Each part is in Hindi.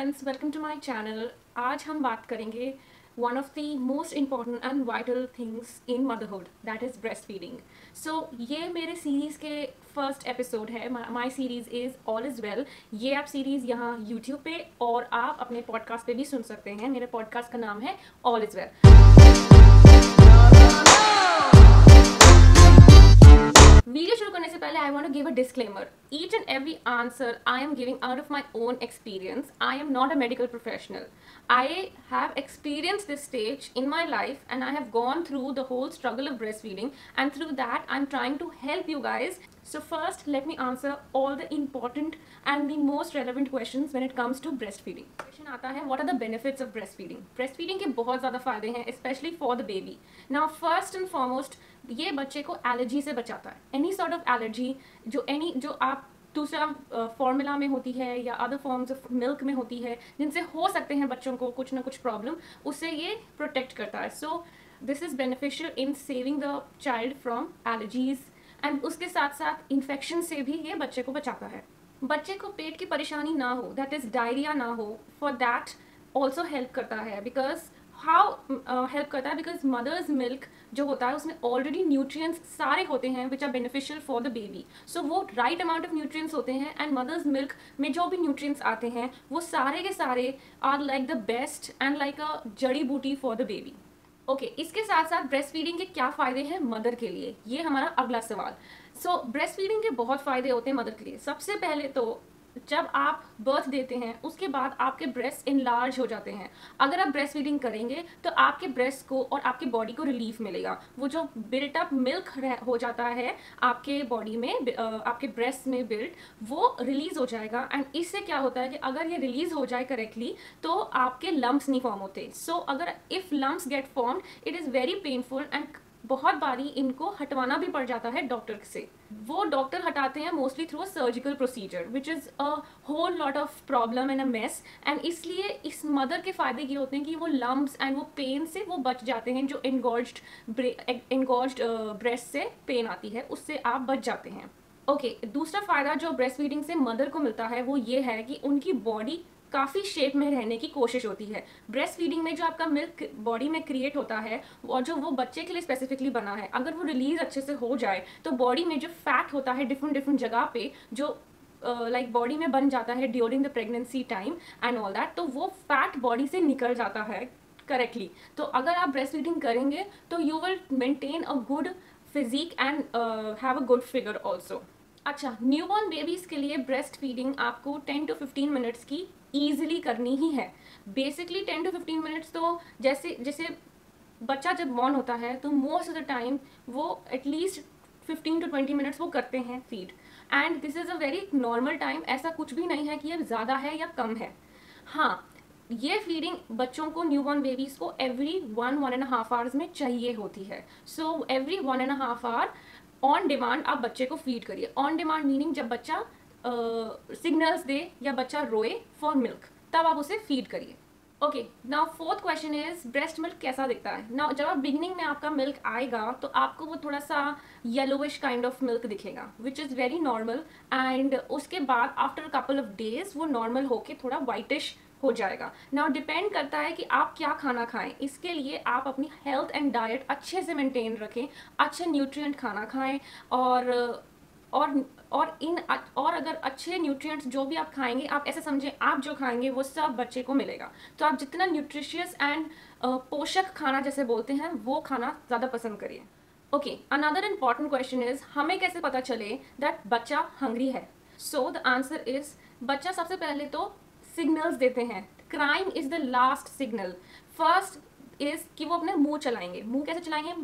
Friends, welcome to my channel. आज हम बात करेंगे one of the most important and vital things in motherhood, that is breast feeding. So ये मेरे सीरीज़ के फर्स्ट एपिसोड है। My series is all is well. ये आप सीरीज़ यहाँ यूट्यूब पे और आप अपने पॉडकास्ट पे भी सुन सकते हैं। मेरे पॉडकास्ट का नाम है ऑल इज़ वेल। वीडियो शुरू करने से पहले I want to give a disclaimer. Each and every answer I am giving out of my own experience. I am not a medical professional. I have experienced this stage in my life and I have gone through the whole struggle of breastfeeding, and through that I'm trying to help you guys. So first let me answer all the important and the most relevant questions when it comes to breastfeeding. Question आता है, what are the benefits of breastfeeding? Breastfeeding के बहुत ज़्यादा फायदे हैं, especially for the baby. Now first and foremost, ये बच्चे को एलर्जी से बचाता है। एनी सॉर्ट ऑफ एलर्जी जो आप दूसरा फॉर्मूला में होती है या अदर फॉर्म्स ऑफ मिल्क में होती है, जिनसे हो सकते हैं बच्चों को कुछ ना कुछ प्रॉब्लम, उससे ये प्रोटेक्ट करता है। So this is beneficial in saving the child from allergies, and उसके साथ साथ इन्फेक्शन से भी ये बच्चे को बचाता है। बच्चे को पेट की परेशानी ना हो, दैट इज़ डायरिया ना हो, फॉर दैट ऑल्सो हेल्प करता है। बिकॉज हाउ हेल्प करता है, बिकॉज मदर्स मिल्क जो होता है उसमें ऑलरेडी न्यूट्रिएंट्स सारे होते हैं which are beneficial for the baby. So वो राइट अमाउंट ऑफ न्यूट्रिएंट्स होते हैं, एंड मदर्स मिल्क में जो भी न्यूट्रिएंट्स आते हैं वो सारे के सारे are like the best and like a जड़ी बूटी फॉर द बेबी। ओके, इसके साथ साथ ब्रेस्ट फीडिंग के क्या फ़ायदे हैं मदर के लिए, ये हमारा अगला सवाल। सो ब्रेस्ट फीडिंग के बहुत फ़ायदे होते हैं मदर के लिए। सबसे पहले तो जब आप बर्थ देते हैं उसके बाद आपके ब्रेस्ट इनलार्ज हो जाते हैं। अगर आप ब्रेस्ट फीडिंग करेंगे तो आपके ब्रेस्ट को और आपकी बॉडी को रिलीफ मिलेगा। वो जो बिल्ट अप मिल्क हो जाता है आपके बॉडी में, आपके ब्रेस्ट में बिल्ट, वो रिलीज हो जाएगा। एंड इससे क्या होता है कि अगर ये रिलीज हो जाए करेक्टली तो आपके लम्प्स नहीं फॉर्म होते। सो अगर if lumps get formed, it is very painful, and बहुत बारी इनको हटवाना भी पड़ जाता है डॉक्टर से। वो डॉक्टर हटाते हैं mostly through a surgical procedure which is a whole lot of problem and a mess. And इसलिए इस मदर के फ़ायदे ये होते हैं कि वो लम्प्स एंड वो पेन से वो बच जाते हैं। जो एनगॉर्ज्ड ब्रेस्ट से पेन आती है उससे आप बच जाते हैं। ओके, दूसरा फ़ायदा जो ब्रेस्ट फीडिंग से मदर को मिलता है वो ये है कि उनकी बॉडी काफ़ी शेप में रहने की कोशिश होती है। ब्रेस्ट फीडिंग में जो आपका मिल्क बॉडी में क्रिएट होता है और जो वो बच्चे के लिए स्पेसिफिकली बना है, अगर वो रिलीज अच्छे से हो जाए तो बॉडी में जो फैट होता है डिफरेंट जगह पे, जो लाइक बॉडी में बन जाता है during the pregnancy time and all that, तो वो फैट बॉडी से निकल जाता है करेक्टली। तो अगर आप ब्रेस्ट फीडिंग करेंगे तो you will maintain a good physique and have a good figure also. अच्छा, न्यूबॉर्न बेबीज़ के लिए ब्रेस्ट फीडिंग आपको 10 to 15 मिनट्स की ईजिली करनी ही है। बेसिकली 10 to 15 मिनट्स तो जैसे जैसे बच्चा जब बॉर्न होता है तो मोस्ट ऑफ द टाइम वो एटलीस्ट 15 to 20 मिनट्स वो करते हैं feed, and this is a very normal time. ऐसा कुछ भी नहीं है कि ये ज़्यादा है या कम है। हाँ, ये फीडिंग बच्चों को, न्यूबॉर्न बेबीज़ को एवरी 1-1.5 आवर्स में चाहिए होती है। So every 1.5 hour on demand आप बच्चे को फीड करिए। ऑन डिमांड मीनिंग जब बच्चा सिग्नल्स दे या बच्चा रोए फॉर मिल्क, तब आप उसे फीड करिए। Okay, now fourth question is breast milk कैसा दिखता है। नाउ जब आप बिगिनिंग में आपका मिल्क आएगा तो आपको वो थोड़ा सा येलोविश काइंड ऑफ मिल्क दिखेगा which is very normal, and उसके बाद आफ्टर कपल ऑफ डेज वो नॉर्मल होके थोड़ा वाइटिश हो जाएगा। नाउ डिपेंड करता है कि आप क्या खाना खाएं। इसके लिए आप अपनी हेल्थ एंड डाइट अच्छे से मेंटेन रखें, अच्छे न्यूट्रिएंट खाना खाएं, और अगर अच्छे न्यूट्रिएंट्स जो भी आप खाएंगे, आप ऐसे समझें आप जो खाएंगे वो सब बच्चे को मिलेगा। तो आप जितना न्यूट्रिशियस एंड पोषक खाना जैसे बोलते हैं वो खाना ज़्यादा पसंद करिए। Okay, another important question is हमें कैसे पता चले दैट बच्चा हंग्री है। सो द आंसर इज, बच्चा सबसे पहले तो सिग्नल्स देते हैं। Crying is the last signal. First is कि वो अपने मुंह चलाएंगे। मुंह कैसे चलाएंगे?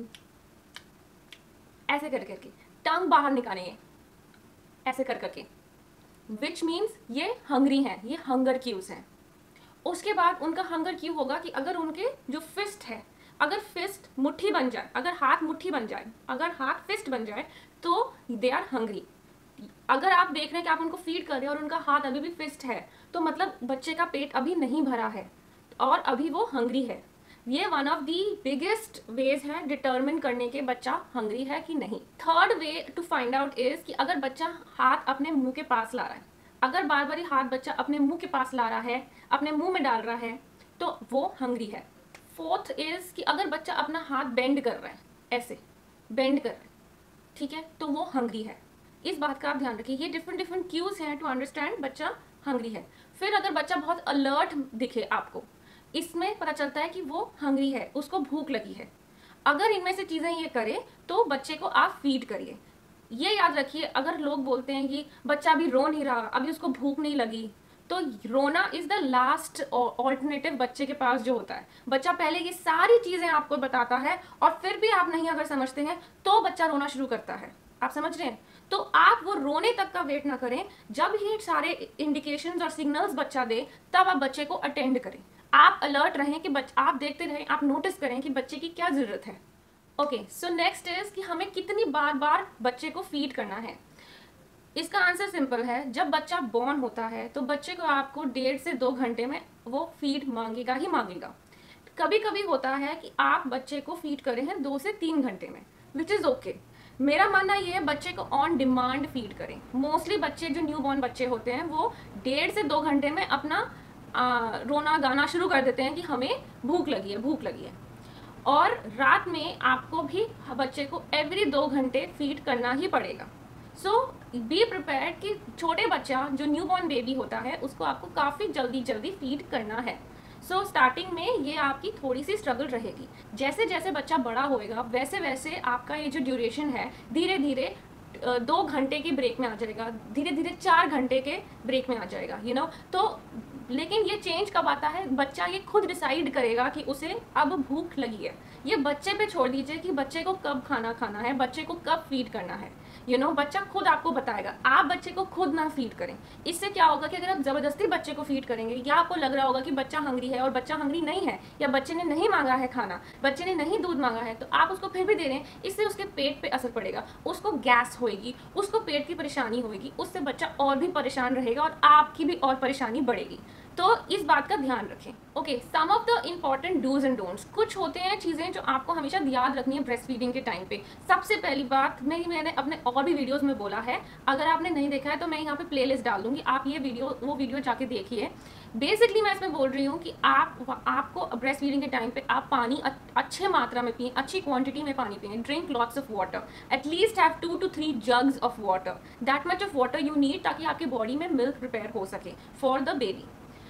ऐसे कर करके टंग बाहर निकालेंगे, ऐसे कर करके, विच मीन्स ये हंग्री हैं, ये हंगर क्यूज हैं। उसके बाद उनका हंगर क्यू होगा कि अगर उनके जो फिस्ट है, अगर फिस्ट मुट्ठी बन जाए, अगर हाथ मुट्ठी बन जाए, अगर हाथ फिस्ट बन जाए तो दे आर हंग्री। अगर आप देख रहे हैं कि आप उनको फीड कर रहे हैं और उनका हाथ अभी भी फिस्ट है, तो मतलब बच्चे का पेट अभी नहीं भरा है और अभी वो हंग्री है। ये one of the biggest ways है डिटर्मिन करने के बच्चा हंग्री है कि नहीं। Third way to find out is कि अगर बच्चा हाथ अपने मुंह के पास ला रहा है, अगर बार बार हाथ बच्चा अपने मुंह के पास ला रहा है, अपने मुंह में डाल रहा है, तो वो हंग्री है। फोर्थ इज कि अगर बच्चा अपना हाथ बेंड कर रहा है, ऐसे बेंड कर रहा है, ठीक है, तो वो हंग्री है। इस बात का आप ध्यान रखिए। ये डिफरेंट डिफरेंट क्यूज हैं टू अंडरस्टैंड बच्चा हंग्री है। फिर अगर बच्चा बहुत अलर्ट दिखे आपको, इसमें पता चलता है कि वो हंग्री है, उसको भूख लगी है। अगर इनमें से चीजें ये करे तो बच्चे को आप फीड करिए। ये याद रखिए, अगर लोग बोलते हैं कि बच्चा अभी रो नहीं रहा, अभी उसको भूख नहीं लगी, तो रोना इज द लास्ट ऑल्टरनेटिव बच्चे के पास जो होता है। बच्चा पहले ये सारी चीजें आपको बताता है और फिर भी आप नहीं अगर समझते हैं तो बच्चा रोना शुरू करता है। आप समझ रहे हैं? तो आप वो रोने तक का वेट ना करें, जब ये सारे इंडिकेशंस और सिग्नल्स बच्चा दे तब आप बच्चे को अटेंड करें। आप अलर्ट रहें कि आप देखते रहें, आप नोटिस करें कि बच्चे की क्या जरूरत है। ओके, सो नेक्स्ट इज कि हमें कितनी बार बार बच्चे को फीड करना है। इसका आंसर सिंपल है। जब बच्चा बॉर्न होता है तो बच्चे को आपको 1.5 से 2 घंटे में वो फीड मांगेगा ही मांगेगा। कभी कभी होता है कि आप बच्चे को फीड करें हैं 2 से 3 घंटे में, विच इज ओके। मेरा मानना ये है बच्चे को ऑन डिमांड फीड करें। मोस्टली बच्चे जो न्यू बॉर्न बच्चे होते हैं वो 1.5 से 2 घंटे में अपना रोना गाना शुरू कर देते हैं कि हमें भूख लगी है, भूख लगी है। और रात में आपको भी बच्चे को एवरी 2 घंटे फीड करना ही पड़ेगा। सो बी प्रिपेयर्ड कि छोटे बच्चा जो न्यू बॉर्न बेबी होता है उसको आपको काफ़ी जल्दी जल्दी फीड करना है। सो स्टार्टिंग में ये आपकी थोड़ी सी स्ट्रगल रहेगी। जैसे जैसे बच्चा बड़ा होएगा वैसे वैसे आपका ये जो ड्यूरेशन है धीरे धीरे 2 घंटे के ब्रेक में आ जाएगा, धीरे धीरे 4 घंटे के ब्रेक में आ जाएगा, यू नो। तो लेकिन ये चेंज कब आता है? बच्चा ये खुद डिसाइड करेगा कि उसे अब भूख लगी है। ये बच्चे पे छोड़ दीजिए कि बच्चे को कब खाना खाना है, बच्चे को कब फीड करना है, यू नो। बच्चा खुद आपको बताएगा। आप बच्चे को खुद ना फीड करें। इससे क्या होगा कि अगर आप जबरदस्ती बच्चे को फीड करेंगे या आपको लग रहा होगा कि बच्चा हंग्री है और बच्चा हंग्री नहीं है, या बच्चे ने नहीं मांगा है खाना, बच्चे ने नहीं दूध मांगा है, तो आप उसको फिर भी दे रहे हैं, इससे उसके पेट पे असर पड़ेगा, उसको गैस होएगी, उसको पेट की परेशानी होएगी, उससे बच्चा और भी परेशान रहेगा और आपकी भी और परेशानी बढ़ेगी। तो इस बात का ध्यान रखें। Okay, some of the important dos and don'ts. कुछ होते हैं चीज़ें जो आपको हमेशा याद रखनी है ब्रेस्ट फीडिंग के टाइम पे। सबसे पहली बात मैंने अपने और भी वीडियोस में बोला है, अगर आपने नहीं देखा है तो मैं यहाँ पे प्लेलिस्ट डाल दूंगी, आप वो वीडियो जाके देखिए। बेसिकली मैं इसमें बोल रही हूँ कि आपको ब्रेस्ट फीडिंग के टाइम पे आप पानी अच्छे मात्रा में पिए, अच्छी क्वांटिटी में पानी पिए। Drink lots of water, at least have 2 to 3 jugs of water, that much of water you need, ताकि आपके बॉडी में मिल्क प्रिपेयर हो सके for the baby.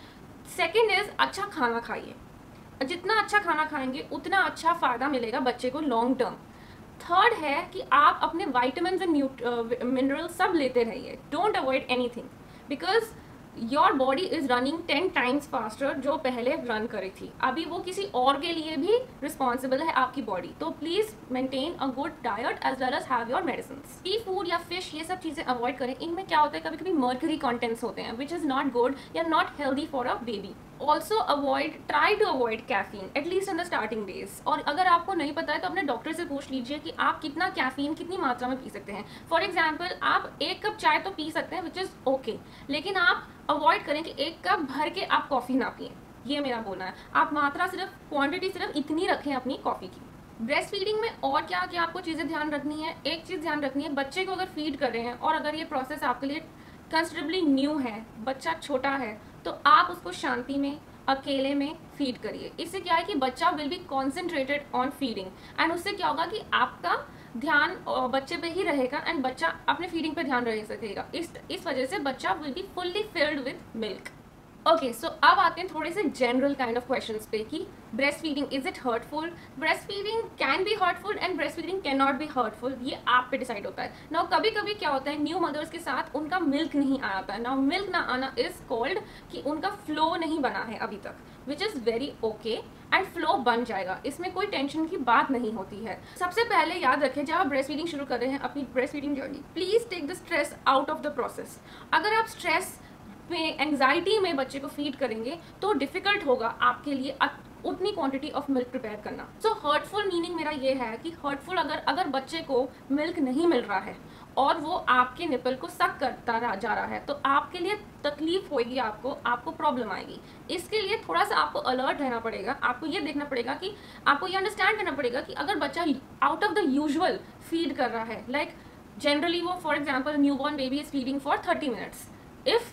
Second is अच्छा खाना खाइए। जितना अच्छा खाना खाएंगे उतना अच्छा फायदा मिलेगा बच्चे को लॉन्ग टर्म। थर्ड है कि आप अपने वाइटामिन एंड मिनरल सब लेते रहिए। Don't avoid anything because your body is running 10 times faster जो पहले रन करी थी। अभी वो किसी और के लिए भी रिस्पॉन्सिबल है आपकी बॉडी। तो please maintain a good diet as well as have your medicine. Sea food या फिश ये सब चीजें अवॉइड करें। इनमें क्या होता है, कभी कभी मर्करी कंटेंट्स होते हैं विच इज नॉट गुड या not healthy for a baby. Also try to avoid caffeine at least in the starting days. और अगर आपको नहीं पता है तो अपने डॉक्टर से पूछ लीजिए कि आप कितना कैफीन कितनी मात्रा में पी सकते हैं। फॉर एग्जाम्पल आप 1 कप चाय तो पी सकते हैं विच इज ओके, लेकिन आप अवॉइड करें कि 1 कप भर के आप कॉफ़ी ना पिए। ये मेरा बोलना है। आप मात्रा सिर्फ क्वांटिटी सिर्फ इतनी रखें अपनी कॉफ़ी की। ब्रेस्ट फीडिंग में और क्या क्या आपको चीज़ें ध्यान रखनी है? एक चीज़ ध्यान रखनी है, बच्चे को अगर फीड कर रहे हैं और अगर ये प्रोसेस आपके लिए कंसिडरेबली न्यू है, बच्चा छोटा है, तो आप उसको शांति में अकेले में फीड करिए। इससे क्या है कि बच्चा will be concentrated on feeding and उससे क्या होगा कि आपका ध्यान बच्चे पे ही रहेगा एंड बच्चा अपने फीडिंग पे ध्यान रह सकेगा। इस वजह से बच्चा will be fully filled with milk. Okay, so अब आते हैं थोड़े से जनरल काइंड ऑफ क्वेश्चंस पे कि breast feeding is it hurtful? Breast feeding can be hurtful and breast feeding can not be hurtful. ये आप पे डिसाइड होता है। नाउ कभी कभी क्या होता है, न्यू मदर्स के साथ उनका मिल्क नहीं आ जाता है। नाउ मिल्क ना आना इज कॉल्ड कि उनका फ्लो नहीं बना है अभी तक, which is very okay and flow बन जाएगा। इसमें कोई टेंशन की बात नहीं होती है। सबसे पहले याद रखें, जब आप ब्रेस्ट फीडिंग शुरू कर रहे हैं अपनी breast feeding journey, please take the stress out of the process. अगर आप स्ट्रेस में, एंग्जाइटी में बच्चे को फीड करेंगे तो डिफिकल्ट होगा आपके लिए उतनी क्वांटिटी ऑफ मिल्क प्रिपेयर करना। सो हर्टफुल मीनिंग मेरा ये है कि हर्टफुल अगर बच्चे को मिल्क नहीं मिल रहा है और वो आपके निपल को सक करता जा रहा है तो आपके लिए तकलीफ होगी, आपको प्रॉब्लम आएगी। इसके लिए थोड़ा सा आपको अलर्ट रहना पड़ेगा। आपको ये देखना पड़ेगा कि आपको ये अंडरस्टैंड करना पड़ेगा कि अगर बच्चा out of the usual feed कर रहा है, लाइक जनरली वो for example newborn baby is feeding for 30 minutes, if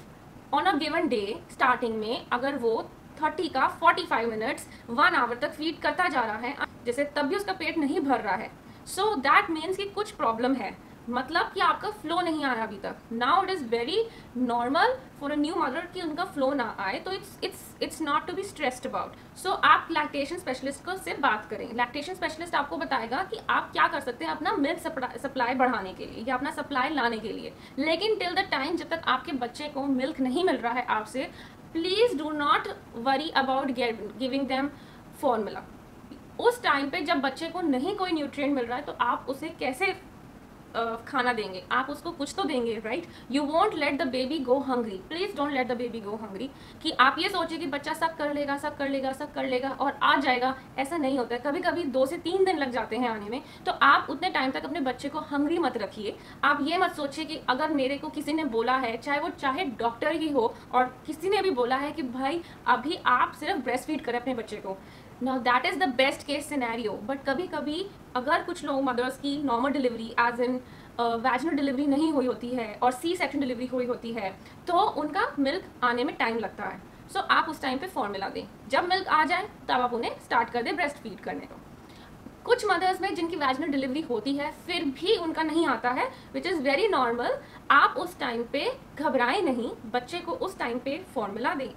on a given day starting में अगर वो 30 का 45 मिनट्स 1 आवर तक फीड करता जा रहा है, जैसे तब भी उसका पेट नहीं भर रहा है, सो दैट मीन्स कि कुछ प्रॉब्लम है, मतलब कि आपका फ्लो नहीं आया अभी तक. Now it is very normal for a new mother कि उनका फ्लो ना आए, तो it's not to be stressed about. So आप लैक्टेशन स्पेशलिस्ट को से बात करें. लैक्टेशन स्पेशलिस्ट आपको बताएगा कि आप क्या कर सकते हैं अपना मिल्क सप्लाई बढ़ाने के लिए या अपना सप्लाई लाने के लिए. लेकिन टिल द टाइम जब तक आपके बच्चे को मिल्क नहीं मिल रहा है आपसे, please do not worry about giving them formula. उस टाइम पे जब बच्चे को नहीं कोई न्यूट्रिएंट मिल रहा है तो आप उसे कैसे खाना देंगे? आप उसको कुछ तो देंगे, right? You won't let the baby go hungry. Please don't let the baby go hungry कि आप ये सोचिए कि बच्चा सब कर लेगा सब कर लेगा सब कर लेगा और आ जाएगा. ऐसा नहीं होता है. कभी कभी 2 से 3 दिन लग जाते हैं आने में. तो आप उतने टाइम तक अपने बच्चे को हंग्री मत रखिए. आप ये मत सोचिए कि अगर मेरे को किसी ने बोला है, चाहे डॉक्टर ही हो, और किसी ने भी बोला है कि भाई अभी आप सिर्फ ब्रेस्ट फीड करें अपने बच्चे को, now that is the best case scenario. But कभी कभी अगर कुछ लोग मदर्स की normal delivery as in vaginal delivery नहीं हुई होती है और सी सेक्शन डिलीवरी हुई होती है, तो उनका मिल्क आने में टाइम लगता है. सो आप उस टाइम पे फॉर्मूला दें. जब मिल्क आ जाए तब आप उन्हें स्टार्ट कर दें ब्रेस्ट फीड करने को. कुछ मदर्स में जिनकी वैजिनल डिलीवरी होती है फिर भी उनका नहीं आता है, विच इज़ वेरी नॉर्मल. आप उस टाइम पे घबराएं नहीं, बच्चे को उस टाइम पे फॉर्मूला दें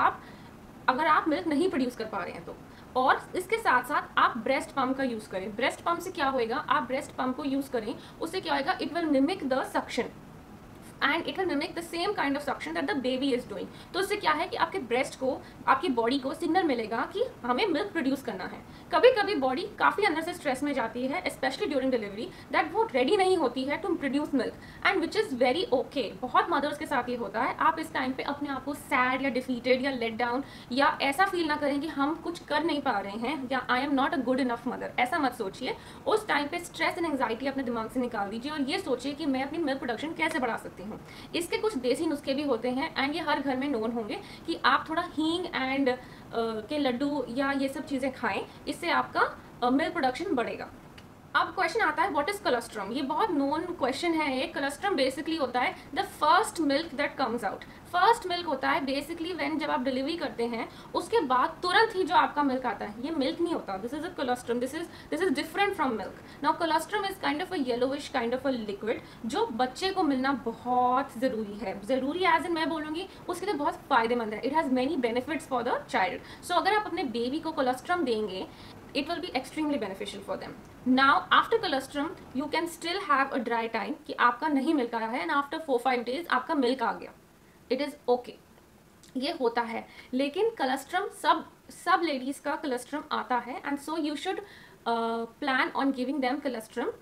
अगर आप मिल्क नहीं प्रोड्यूस कर पा रहे हैं तो. और इसके साथ साथ आप ब्रेस्ट पम्प का यूज़ करें. ब्रेस्ट पम्प से क्या होएगा, आप ब्रेस्ट पम्प को यूज़ करें, उससे क्या होएगा, it will mimic the suction and it will mimic the same kind of suction that the baby is doing. तो उससे क्या है कि आपके ब्रेस्ट को, आपकी बॉडी को सिग्नल मिलेगा कि हमें मिल्क प्रोड्यूस करना है. कभी कभी बॉडी काफ़ी अंदर से स्ट्रेस में जाती है, स्पेशली ड्यूरिंग डिलीवरी, दैट वो रेडी नहीं होती है to produce milk, and which is very okay. बहुत मदर्स के साथ ये होता है. आप इस टाइम पे अपने आप को सैड या डिफीटेड या लेट डाउन या ऐसा फील ना करें कि हम कुछ कर नहीं पा रहे हैं या I am not a good enough mother. ऐसा मत सोचिए. उस टाइम पे स्ट्रेस एंड एंग्जाइटी अपने दिमाग से निकाल दीजिए और ये सोचिए कि मैं अपनी मिल्क प्रोडक्शन कैसे बढ़ा सकती हूँ. इसके कुछ देसी नुस्खे भी होते हैं एंड ये हर घर में नोन होंगे कि आप थोड़ा हींग एंड के लड्डू या ये सब चीज़ें खाएं, इससे आपका मिल्क प्रोडक्शन बढ़ेगा. अब क्वेश्चन आता है व्हाट इज कोलेस्ट्रम. ये बहुत नोन क्वेश्चन है. ये कोलेस्ट्रम बेसिकली होता है the first milk that comes out. First milk होता है बेसिकली व्हेन जब आप डिलीवरी करते हैं उसके बाद तुरंत ही जो आपका मिल्क आता है, ये मिल्क नहीं होता. This is a colostrum. This is different from milk. Now colostrum is kind of a yellowish kind of a liquid जो बच्चे को मिलना बहुत ज़रूरी है. ज़रूरी एज इन मैं बोलूँगी उसके लिए बहुत फ़ायदेमंद है. It has many benefits for the child. So अगर आप अपने बेबी को कोलेस्ट्रम देंगे, it will be extremely beneficial for them. Now after colostrum you can still have a dry time कि आपका नहीं मिल्क आया है and after 4-5 days आपका मिल्क आ गया. It is okay. ये होता है. लेकिन colostrum सब लेडीज़ का colostrum आता है and so you should plan on giving them colostrum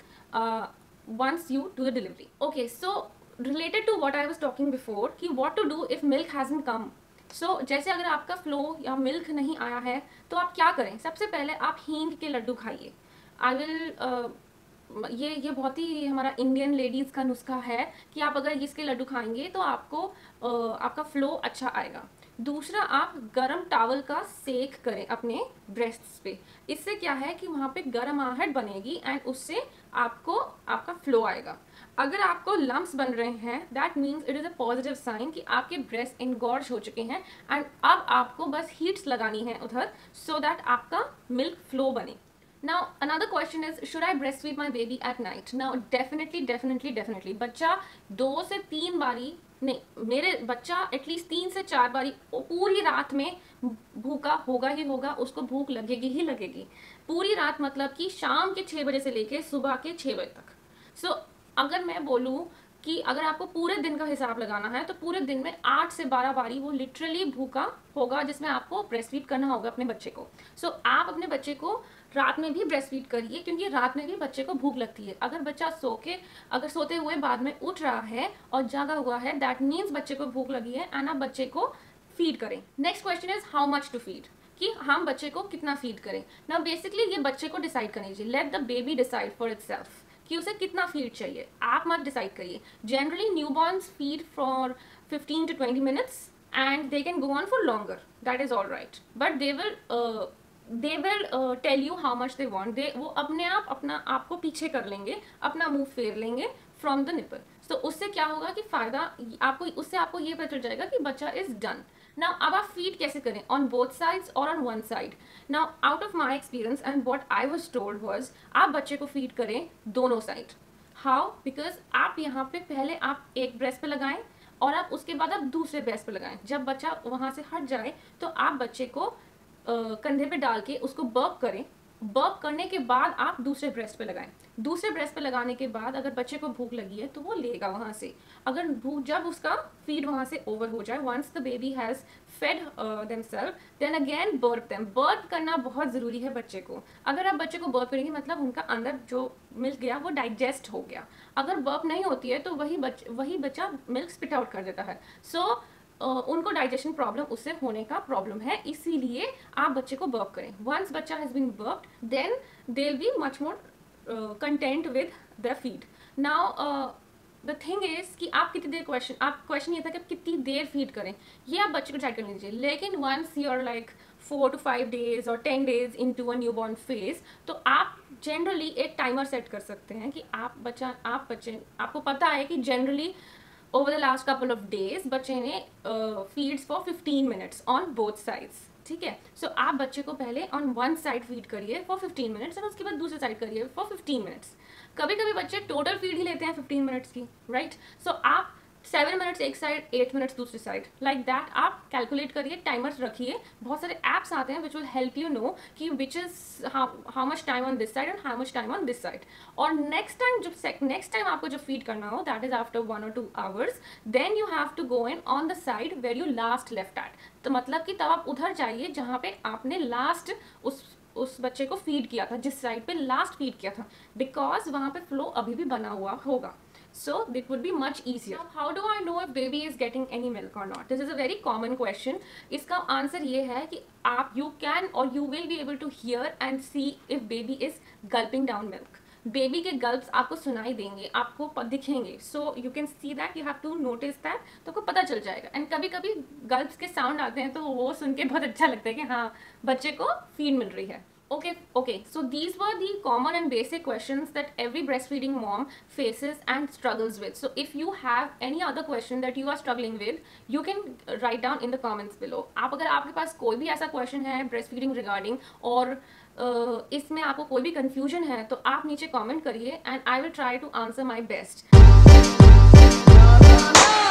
once you do the delivery. Okay, so related to what I was talking before कि what to do if milk hasn't come. जैसे अगर आपका फ्लो या मिल्क नहीं आया है तो आप क्या करें. सबसे पहले आप हींग के लड्डू खाइए. आई विल ये बहुत ही हमारा इंडियन लेडीज़ का नुस्खा है कि आप अगर इसके लड्डू खाएंगे तो आपको आपका फ्लो अच्छा आएगा. दूसरा, आप गरम टावल का सेक करें अपने ब्रेस्ट्स पे. इससे क्या है कि वहाँ पे गर्म आहट बनेगी एंड उससे आपको आपका फ्लो आएगा. अगर आपको लम्प्स बन रहे हैं that means it is a positive sign कि आपके ब्रेस्ट इनगॉर्ज हो चुके हैं एंड अब आपको बस हीट्स लगानी है उधर सो दैट आपका मिल्क फ्लो बने. Now another question is should I breastfeed my baby at night? Now definitely बच्चा 2 से 3 बारी नहीं, मेरे बच्चा एटलीस्ट 3 से 4 बारी पूरी रात में भूखा होगा ही होगा. उसको भूख लगेगी ही लगेगी पूरी रात, मतलब कि शाम के 6 बजे से लेके सुबह के 6 बजे तक. सो अगर मैं बोलूँ कि अगर आपको पूरे दिन का हिसाब लगाना है तो पूरे दिन में 8 से 12 बारी वो लिटरली भूखा होगा जिसमें आपको ब्रेस्ट फीड करना होगा अपने बच्चे को. सो आप अपने बच्चे को रात में भी ब्रेस्ट फीड करिए क्योंकि रात में भी बच्चे को भूख लगती है. अगर बच्चा अगर सोते हुए बाद में उठ रहा है और जागा हुआ है दैट मीन्स बच्चे को भूख लगी है एंड आप बच्चे को फीड करें. Next question is how much to feed, कि हम बच्चे को कितना फीड करें. ना बेसिकली ये बच्चे को डिसाइड करनी चाहिए. Let the baby decide for itself कि उसे कितना फीड चाहिए. आप मत डिसाइड करिए. Generally newborns feed for 15 to 20 minutes and they can go on for longer. That is all right. But they will tell you how much they want. वो अपने आप अपना आपको पीछे कर लेंगे, अपना मुंह फेर लेंगे from the nipple. तो उससे क्या होगा कि फायदा आपको, उससे आपको ये पता चल जाएगा कि बच्चा इज डन। नाउ अब आप फीड कैसे करें, ऑन बोथ साइड्स और on one side. Now out of my experience and what I was told was, आप बच्चे को फीड करें दोनों साइड। हाउ? बिकॉज आप यहाँ पे पहले आप एक ब्रेस्ट पे लगाएं और आप उसके बाद आप दूसरे ब्रेस्ट पे लगाएं। जब बच्चा वहाँ से हट जाए तो आप बच्चे को कंधे पे डाल के उसको बर्प करें। बर्प करने के बाद आप दूसरे ब्रेस्ट पे लगाएं। दूसरे ब्रेस्ट पे लगाने के बाद अगर बच्चे को भूख लगी है तो वो लेगा वहाँ से। अगर भूख, जब उसका फीड वहाँ से ओवर हो जाए, once the baby has fed themselves, then again burp them. Burp करना बहुत ज़रूरी है बच्चे को। अगर आप बच्चे को बर्प करेंगे मतलब उनका अंदर जो मिल्क गया वो डाइजेस्ट हो गया। अगर बर्प नहीं होती है तो वही बच्चा मिल्क स्पिट आउट कर देता है। सो उनको डाइजेशन प्रॉब्लम उससे होने का प्रॉब्लम है, इसीलिए आप बच्चे को बर्प करें। वंस बच्चा has been burped then they will be much more content with the feed. Now the thing is कि आप कितनी देर क्वेश्चन ये था कि आप कितनी देर फीड करें, ये आप बच्चे को डिसाइड कर लीजिए। लेकिन once you are like 4 to 5 days और 10 days into a newborn phase, तो आप जनरली एक टाइमर सेट कर सकते हैं कि आपको पता है कि generally over the last couple of days बच्चे ने feeds for 15 minutes on both sides, ठीक है। सो आप बच्चे को पहले on one side फीड करिए for 15 minutes और उसके बाद दूसरे साइड करिए for 15 minutes। कभी कभी बच्चे टोटल फीड ही लेते हैं 15 मिनट्स की, राइट। सो आप 7 मिनट्स एक साइड, 8 मिनट्स दूसरी साइड, लाइक दैट आप कैलकुलेट करिए, टाइमर्स रखिए। बहुत सारे एप्स आते हैं which will help you know कि which is how much time on this side and how much time on this side. और नेक्स्ट टाइम आपको जब फीड करना हो, that is after 1 or 2 hours, then you have to go in on the side where you last left eight. तो मतलब कि तब आप उधर जाइए जहाँ पे आपने लास्ट उस बच्चे को फीड किया था, जिस साइड पे लास्ट फीड किया था, बिकॉज वहाँ पे फ्लो अभी भी बना हुआ होगा। So it would be much easier. Now, how do I know if baby is getting any milk or not? This is a very common question. इसका आंसर ये है कि आप you can or you will be able to hear and see if baby is gulping down milk. Baby के गल्प्स आपको सुनाई देंगे, आपको दिखेंगे। So you can see that, you have to notice that, तो आपको पता चल जाएगा। एंड कभी कभी गल्प्स के साउंड आते हैं तो वो सुन के बहुत अच्छा लगता है कि हाँ बच्चे को फीड मिल रही है। Okay, so these were the common and basic questions that every breastfeeding mom faces and struggles with. So if you have any other question that you are struggling with, you can write down in the comments below. आप अगर आपके पास कोई भी ऐसा question है breastfeeding regarding और इसमें आपको कोई भी confusion है तो आप नीचे comment करिए and I will try to answer my best.